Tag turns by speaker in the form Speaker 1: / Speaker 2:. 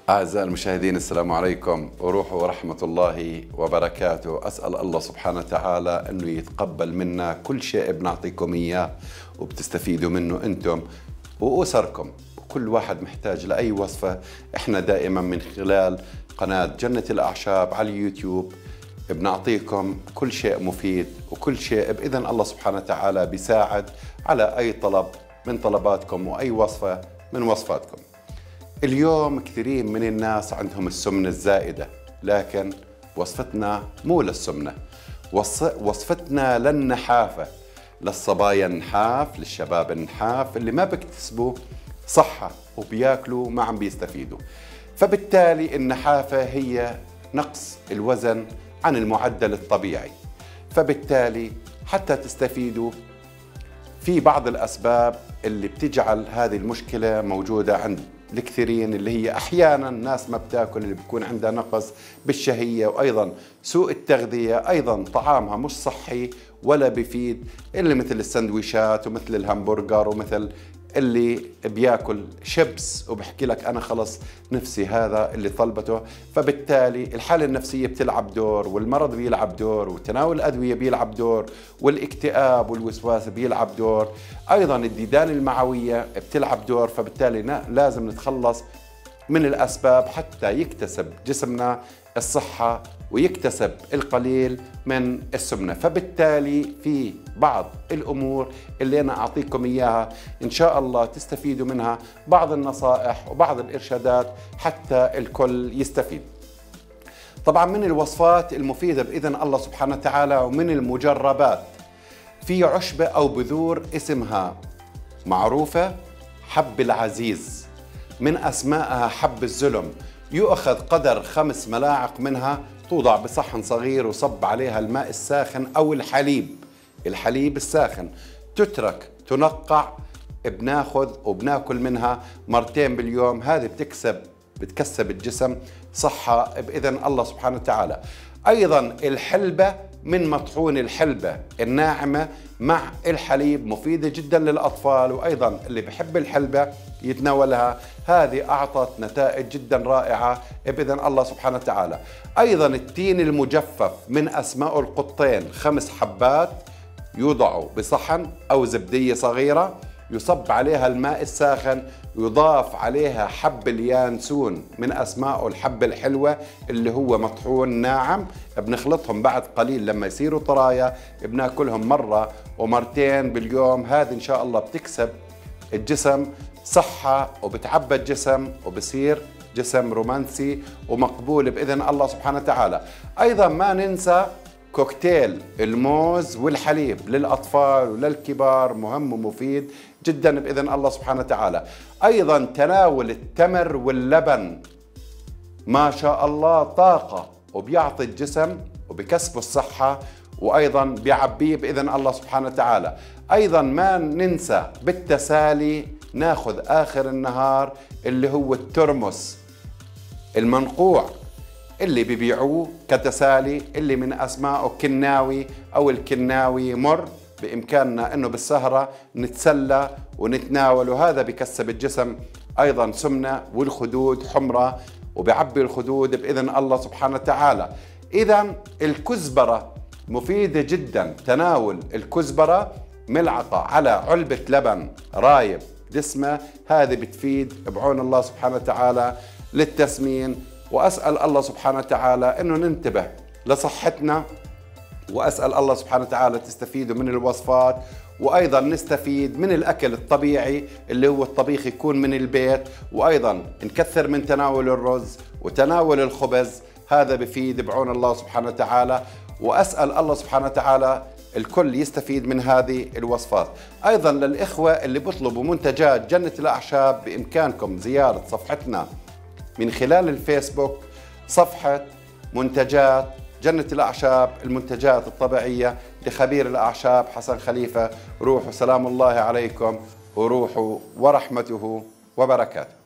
Speaker 1: أعزائي المشاهدين، السلام عليكم وروح ورحمة الله وبركاته. أسأل الله سبحانه وتعالى أنه يتقبل منا كل شيء بنعطيكم إياه وبتستفيدوا منه أنتم وأسركم. وكل واحد محتاج لأي وصفة، إحنا دائما من خلال قناة جنة الأعشاب على اليوتيوب بنعطيكم كل شيء مفيد وكل شيء بإذن الله سبحانه وتعالى بيساعد على أي طلب من طلباتكم وأي وصفة من وصفاتكم. اليوم كثيرين من الناس عندهم السمنة الزائدة، لكن وصفتنا مو للسمنة، وصفتنا للنحافة، للصبايا النحاف، للشباب النحاف اللي ما بيكتسبوا صحة وبياكلوا ما عم بيستفيدوا. فبالتالي النحافة هي نقص الوزن عن المعدل الطبيعي. فبالتالي حتى تستفيدوا في بعض الأسباب اللي بتجعل هذه المشكلة موجودة عند الكثيرين، اللي هي أحيانا ناس ما بتاكل، اللي بيكون عندها نقص بالشهية، وأيضا سوء التغذية، أيضا طعامها مش صحي ولا بيفيد، اللي مثل السندويشات ومثل الهمبرجر ومثل اللي بياكل شيبس وبحكي لك أنا خلص نفسي هذا اللي طلبته. فبالتالي الحالة النفسية بتلعب دور، والمرض بيلعب دور، وتناول الأدوية بيلعب دور، والاكتئاب والوسواس بيلعب دور، أيضا الديدان المعوية بتلعب دور. فبالتالي لازم نتخلص من الأسباب حتى يكتسب جسمنا الصحة ويكتسب القليل من السمنة. فبالتالي في بعض الأمور اللي أنا أعطيكم إياها إن شاء الله تستفيدوا منها، بعض النصائح وبعض الإرشادات حتى الكل يستفيد. طبعا من الوصفات المفيدة بإذن الله سبحانه وتعالى ومن المجربات في عشبة أو بذور اسمها معروفة حب العزيز، من أسمائها حب الزلم. يؤخذ قدر 5 ملاعق منها، توضع بصحن صغير وصب عليها الماء الساخن أو الحليب الساخن، تترك تنقع. بناخذ وبناكل منها 2 باليوم. هذه بتكسب الجسم صحة بإذن الله سبحانه وتعالى. أيضا الحلبة من مطحون الحلبة الناعمة مع الحليب مفيدة جدا للأطفال، وأيضا اللي بحب الحلبة يتناولها. هذه أعطت نتائج جدا رائعة بإذن الله سبحانه وتعالى. أيضا التين المجفف من أسماء القطين 5 حبات، يوضعوا بصحن أو زبدية صغيرة، يصب عليها الماء الساخن، يضاف عليها حب اليانسون من أسماء الحب الحلوة اللي هو مطحون ناعم. بنخلطهم بعد قليل لما يصيروا طرايا، بناكلهم 1 و2 باليوم. هذه إن شاء الله بتكسب الجسم صحة وبتعبى الجسم وبصير جسم رومانسي ومقبول بإذن الله سبحانه وتعالى. أيضا ما ننسى كوكتيل الموز والحليب للأطفال وللكبار، مهم ومفيد جدا بإذن الله سبحانه وتعالى. أيضا تناول التمر واللبن ما شاء الله طاقة، وبيعطي الجسم وبكسبه الصحة، وأيضا بيعبيه بإذن الله سبحانه وتعالى. أيضا ما ننسى بالتسالي ناخذ آخر النهار اللي هو الترمس المنقوع اللي بيبيعوه كتسالي، اللي من أسمائه كناوي أو الكناوي مر. بإمكاننا أنه بالسهرة نتسلى ونتناول، وهذا بيكسب الجسم أيضا سمنة والخدود حمرة، وبيعبي الخدود بإذن الله سبحانه وتعالى. إذا الكزبرة مفيدة جدا. تناول الكزبرة ملعقة على علبة لبن رايب دسمة، هذه بتفيد بعون الله سبحانه وتعالى للتسمين. وأسأل الله سبحانه وتعالى أنه ننتبه لصحتنا، وأسأل الله سبحانه وتعالى تستفيدوا من الوصفات، وأيضا نستفيد من الأكل الطبيعي اللي هو الطبيخ يكون من البيت، وأيضا نكثر من تناول الرز وتناول الخبز. هذا بفيد بعون الله سبحانه وتعالى. وأسأل الله سبحانه وتعالى الكل يستفيد من هذه الوصفات. أيضا للإخوة اللي بيطلبوا منتجات جنة الأعشاب، بإمكانكم زيارة صفحتنا من خلال الفيسبوك، صفحة منتجات جنة الأعشاب، المنتجات الطبيعية لخبير الأعشاب حسن خليفة. روحوا سلام الله عليكم، وروحوا ورحمته وبركاته.